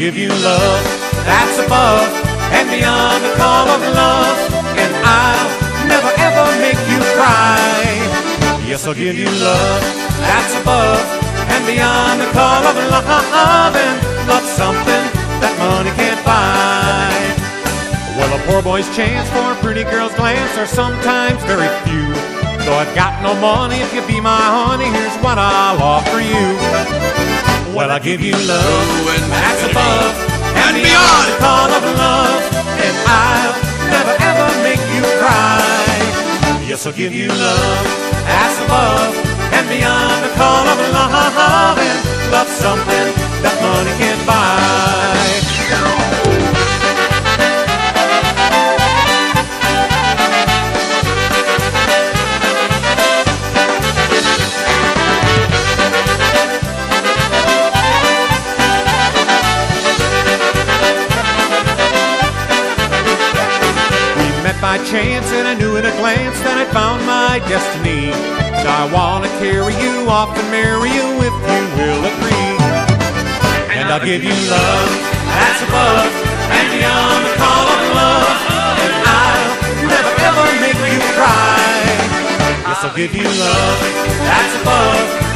give you love that's above and beyond the call of love. And I'll never ever make you cry. Yes, I'll give you love that's above and beyond the call of love. And love something that money can't buy. Well, a poor boy's chance for a pretty girl's glance are sometimes very few. Though I've got no money, if you be my honey, here's what I'll offer you. Well, I'll give you love that's above and beyond the call of love. And I'll never ever make you cry. Yes, I'll give you love that's above and beyond the call of love. And love something that money can't buy. By chance, and I knew at a glance that I'd found my destiny. So I want to carry you off and marry you if you will agree. And I'll give you love that's above and beyond the call of love. And I'll never ever make you cry. Yes, I'll give you love that's above